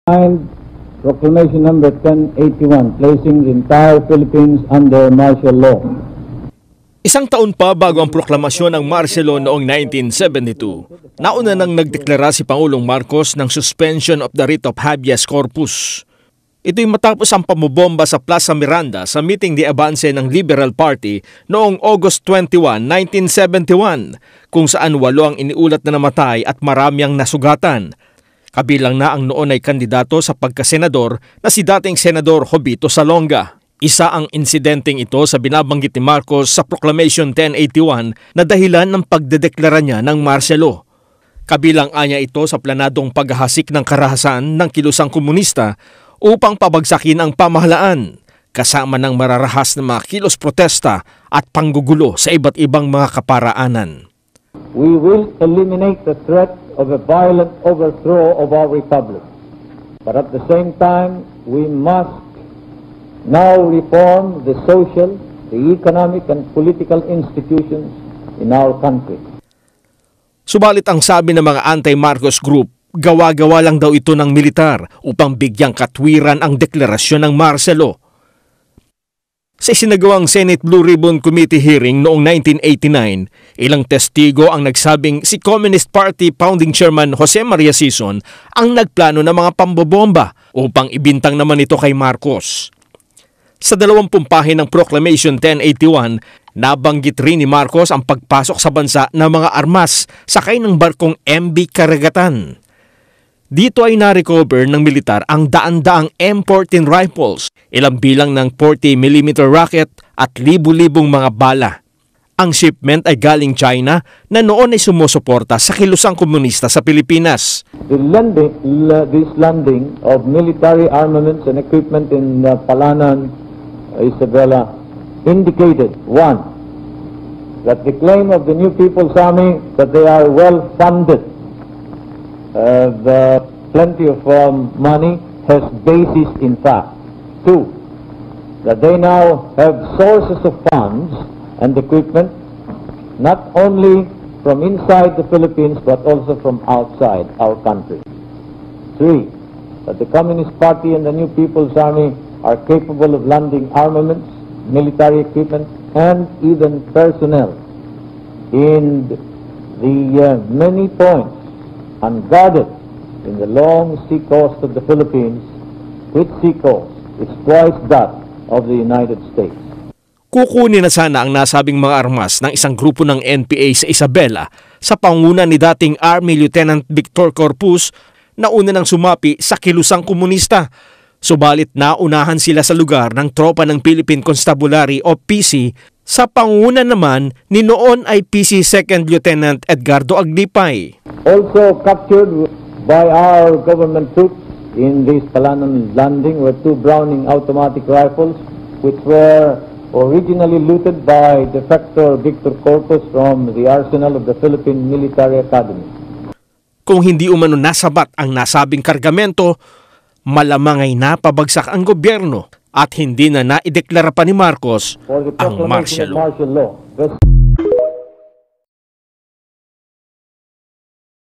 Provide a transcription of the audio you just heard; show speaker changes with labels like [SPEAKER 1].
[SPEAKER 1] Signed Proclamation number 1081, placing the entire Philippines under martial law.
[SPEAKER 2] Isang taon pa bago ang proklamasyon ng martial law noong 1972, nauna nang nagdeklara si Pangulong Marcos ng suspension of the writ of habeas corpus. Ito'y matapos ang pamobomba sa Plaza Miranda sa meeting de avance ng Liberal Party noong August 21, 1971, kung saan 8 ang iniulat na namatay at marami ang nasugatan. Kabilang na ang noon ay kandidato sa pagkasenador na si dating Senador Jovito Salonga. Isa ang insidenteng ito sa binabanggit ni Marcos sa Proclamation 1081 na dahilan ng pagdedeklara niya ng martial law. Kabilang anya ito sa planadong paghahasik ng karahasan ng kilusang komunista upang pabagsakin ang pamahalaan, kasama ng mararahas na mga kilos protesta at panggugulo sa iba't ibang mga kaparaanan.
[SPEAKER 1] We will eliminate the threat of a violent overthrow of our republic. But at the same time, we must now reform the social, the economic and political institutions in our country.
[SPEAKER 2] Subalit ang sabi ng mga anti-Marcos group, gawa-gawa lang daw ito ng militar upang bigyang katwiran ang deklarasyon ng martial law. Sa isinagawang Senate Blue Ribbon Committee hearing noong 1989, ilang testigo ang nagsabing si Communist Party Founding Chairman Jose Maria Sison ang nagplano ng mga pambobomba upang ibintang naman ito kay Marcos. Sa 20 pahin ng Proclamation 1081, nabanggit rin ni Marcos ang pagpasok sa bansa ng mga armas sakay ng barkong MV Karagatan. Dito ay na-recover ng militar ang daan-daang M14 rifles, ilang bilang ng 40mm rocket at libu-libong mga bala. Ang shipment ay galing China na noon ay sumusuporta sa kilusang komunista sa Pilipinas.
[SPEAKER 1] This landing of military armaments and equipment in Palanan, Isabela, indicated, one, that the claim of the New People's Army that they are well-funded, the plenty of money has basis in fact. Two, that they now have sources of funds and equipment not only from inside the Philippines but also from outside our country. Three, that the Communist Party and the New People's Army are capable of landing armaments, military equipment and even personnel in the many points unguarded in the long sea coast of the Philippines, which sea coast is twice that of the United States.
[SPEAKER 2] Kukunin na sana ang nasabing mga armas ng isang grupo ng NPA sa Isabela sa panguna ni dating Army Lieutenant Victor Corpus na una nang sumapi sa kilusang komunista. Subalit naunahan sila sa lugar ng tropa ng Philippine Constabulary o PC sa panguna naman ni noon ay PC 2nd Lieutenant Edgardo Aglipay.
[SPEAKER 1] Also captured by our government troops in this Palanan landing were 2 Browning automatic rifles which were originally looted by defector Victor Corpus from the arsenal of the Philippine Military Academy.
[SPEAKER 2] Kung hindi umano nasabat ang nasabing kargamento, malamang ay napabagsak ang gobyerno at hindi na naideklara pa ni Marcos ang martial law.